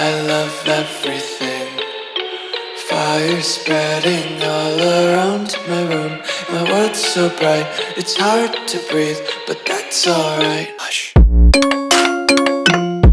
I love everything. Fire spreading all around my room. My world's so bright, it's hard to breathe, but that's alright. Hush.